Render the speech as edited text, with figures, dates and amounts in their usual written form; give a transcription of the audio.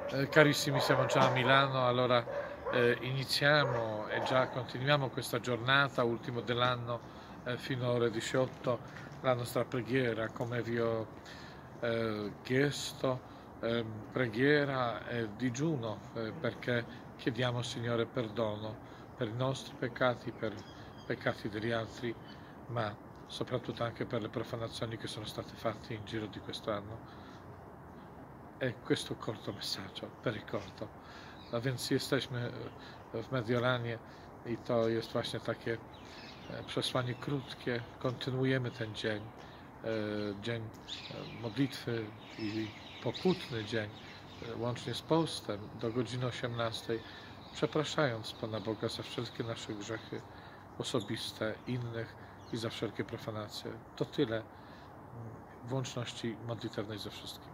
Carissimi, siamo già a Milano, allora iniziamo e già continuiamo questa giornata, ultimo dell'anno, fino alle ore 18, la nostra preghiera, come vi ho chiesto, preghiera e digiuno, perché chiediamo, Signore, perdono per i nostri peccati, per i peccati degli altri, ma soprattutto anche per le profanazioni che sono state fatte in giro di quest'anno. E questo corto messaggio, per ricordo. A więc jesteśmy w Mediolanie i to jest właśnie takie przesłanie krótkie. Kontynuujemy ten dzień, dzień modlitwy i pokutny dzień, łącznie z postem do godziny 18, przepraszając Pana Boga za wszelkie nasze grzechy osobiste, innych i za wszelkie profanacje. To tyle w łączności modlitewnej ze wszystkim.